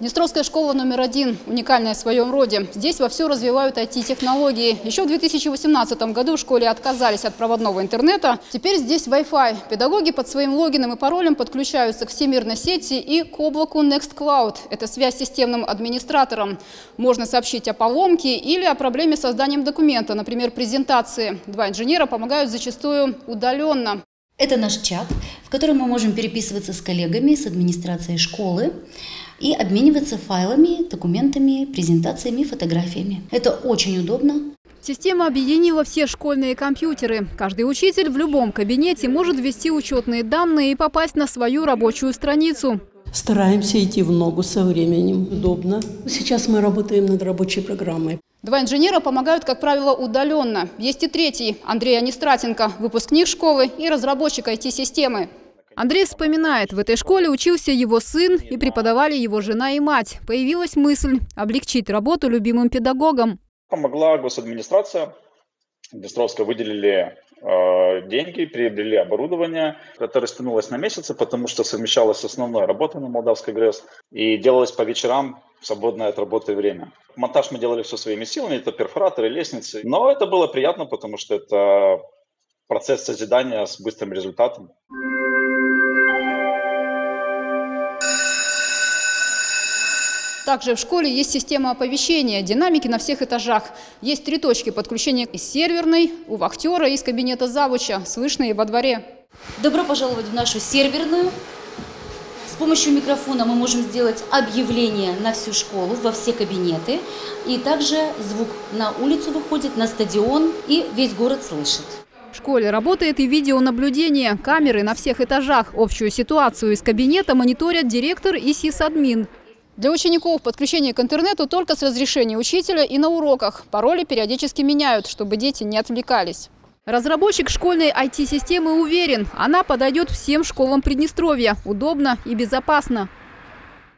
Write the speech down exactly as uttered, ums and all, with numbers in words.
Днестровская школа номер один уникальная в своем роде. Здесь вовсю развивают ай ти-технологии. Еще в две тысячи восемнадцатом году в школе отказались от проводного интернета. Теперь здесь Wi-Fi. Педагоги под своим логином и паролем подключаются к всемирной сети и к облаку Nextcloud. Это связь с системным администратором. Можно сообщить о поломке или о проблеме с созданием документа, например, презентации. Два инженера помогают зачастую удаленно. Это наш чат, в котором мы можем переписываться с коллегами, с администрацией школы и обмениваться файлами, документами, презентациями, фотографиями. Это очень удобно. Система объединила все школьные компьютеры. Каждый учитель в любом кабинете может ввести учетные данные и попасть на свою рабочую страницу. Стараемся идти в ногу со временем. Удобно. Сейчас мы работаем над рабочей программой. Два инженера помогают, как правило, удаленно. Есть и третий – Андрей Анистратенко, выпускник школы и разработчик ай ти-системы. Андрей вспоминает, в этой школе учился его сын и преподавали его жена и мать. Появилась мысль облегчить работу любимым педагогам. Помогла госадминистрация. Днестровская выделили э, деньги, приобрели оборудование. Это растянулось на месяцы, потому что совмещалось с основной работой на Молдавской ГРЭС и делалось по вечерам в свободное от работы время. Монтаж мы делали все своими силами, это перфораторы, лестницы. Но это было приятно, потому что это процесс созидания с быстрым результатом. Также в школе есть система оповещения, динамики на всех этажах. Есть три точки подключения из серверной, у вахтера и из кабинета завуча, слышно и во дворе. Добро пожаловать в нашу серверную. С помощью микрофона мы можем сделать объявление на всю школу, во все кабинеты. И также звук на улицу выходит, на стадион, и весь город слышит. В школе работает и видеонаблюдение, камеры на всех этажах. Общую ситуацию из кабинета мониторят директор и сисадмин. Для учеников подключение к интернету только с разрешения учителя и на уроках. Пароли периодически меняют, чтобы дети не отвлекались. Разработчик школьной ай ти-системы уверен, она подойдет всем школам Приднестровья. Удобно и безопасно.